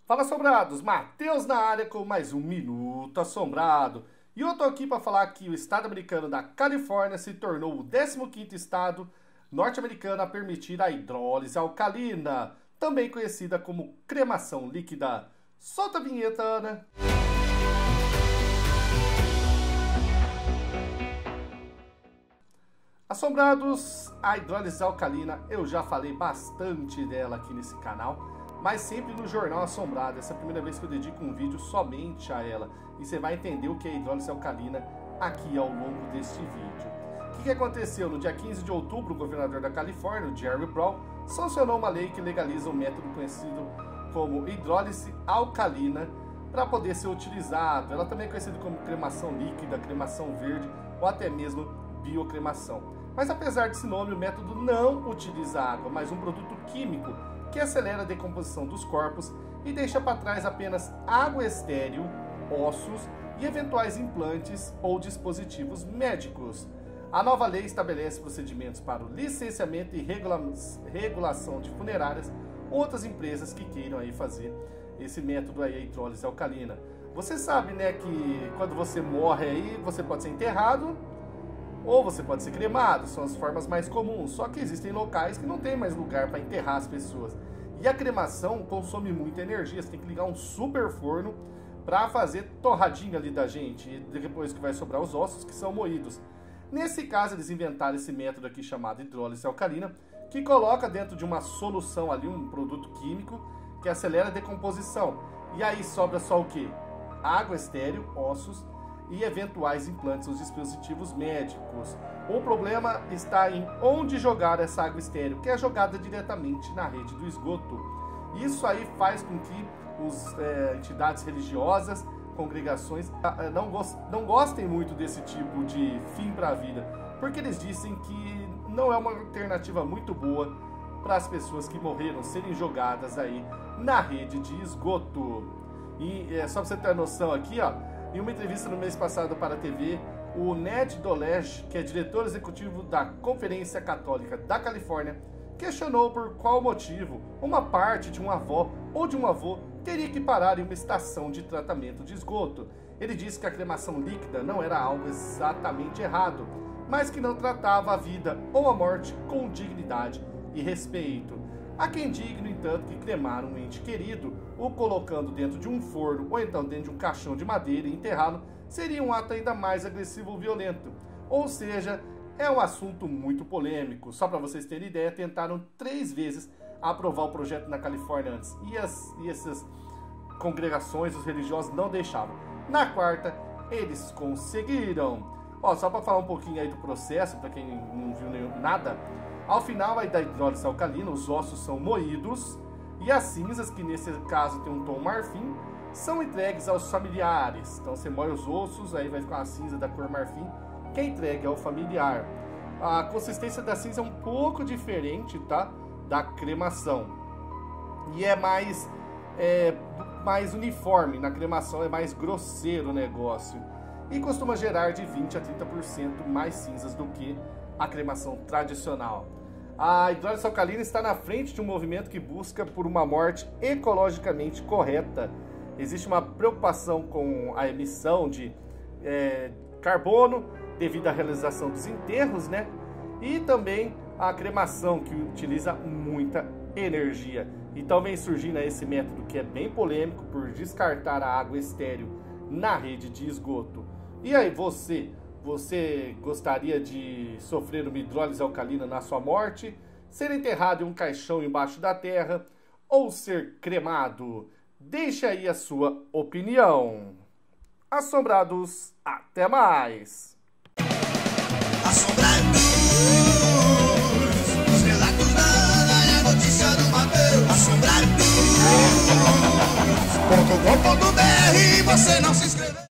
Fala, assombrados! Matheus na área com mais um Minuto Assombrado. E eu tô aqui para falar que o estado americano da Califórnia se tornou o 15º estado norte-americano a permitir a hidrólise alcalina, também conhecida como cremação líquida. Solta a vinheta, Ana! Assombrados, a hidrólise alcalina, eu já falei bastante dela aqui nesse canal, mas sempre no Jornal Assombrado. Essa é a primeira vez que eu dedico um vídeo somente a ela, e você vai entender o que é hidrólise alcalina aqui ao longo deste vídeo. O que aconteceu? No dia 15 de outubro, o governador da Califórnia, Jerry Brown, sancionou uma lei que legaliza um método conhecido como hidrólise alcalina para poder ser utilizado. Ela também é conhecida como cremação líquida, cremação verde ou até mesmo biocremação. Mas apesar desse nome, o método não utiliza água, mas um produto químico que acelera a decomposição dos corpos e deixa para trás apenas água estéril, ossos e eventuais implantes ou dispositivos médicos. A nova lei estabelece procedimentos para o licenciamento e regulação de funerárias ou outras empresas que queiram aí fazer esse método aí, a hidrólise alcalina. Você sabe, né, que quando você morre aí, você pode ser enterrado ou você pode ser cremado, são as formas mais comuns. Só que existem locais que não tem mais lugar para enterrar as pessoas. E a cremação consome muita energia, você tem que ligar um super forno para fazer torradinha ali da gente, e depois que vai sobrar os ossos que são moídos. Nesse caso, eles inventaram esse método aqui chamado hidrólise alcalina, que coloca dentro de uma solução ali um produto químico que acelera a decomposição. E aí sobra só o quê? Água estéril, ossos e eventuais implantes nos dispositivos médicos. O problema está em onde jogar essa água estéril, que é jogada diretamente na rede do esgoto. Isso aí faz com que entidades religiosas, congregações, não gostem muito desse tipo de fim para a vida, porque eles dizem que não é uma alternativa muito boa para as pessoas que morreram serem jogadas aí na rede de esgoto. E só para você ter noção aqui, ó, em uma entrevista no mês passado para a TV, o Ned Dolegge, que é diretor executivo da Conferência Católica da Califórnia, questionou por qual motivo uma parte de uma avó ou de um avô teria que parar em uma estação de tratamento de esgoto. Ele disse que a cremação líquida não era algo exatamente errado, mas que não tratava a vida ou a morte com dignidade e respeito. Há quem diga, no entanto, que cremar um ente querido, o colocando dentro de um forno ou então dentro de um caixão de madeira e enterrá-lo, seria um ato ainda mais agressivo ou violento. Ou seja, é um assunto muito polêmico. Só para vocês terem ideia, tentaram 3 vezes aprovar o projeto na Califórnia antes, e essas congregações, os religiosos, não deixavam. Na 4ª, eles conseguiram. Ó, só para falar um pouquinho aí do processo, para quem não viu nada, ao final aí da hidrólise alcalina, os ossos são moídos e as cinzas, que nesse caso tem um tom marfim, são entregues aos familiares. Então você moe os ossos, aí vai ficar uma cinza da cor marfim, que é entregue ao familiar. A consistência da cinza é um pouco diferente, tá, da cremação, e é mais uniforme. Na cremação é mais grosseiro o negócio e costuma gerar de 20 a 30% mais cinzas do que a cremação tradicional. A hidrólise alcalina está na frente de um movimento que busca por uma morte ecologicamente correta. Existe uma preocupação com a emissão de carbono devido à realização dos enterros, né? E também a cremação, que utiliza muita energia. Então vem surgindo esse método que é bem polêmico por descartar a água estéril na rede de esgoto. E aí, você gostaria de sofrer uma hidrólise alcalina na sua morte, ser enterrado em um caixão embaixo da terra ou ser cremado? Deixe aí a sua opinião. Assombrados, até mais! Assombrando.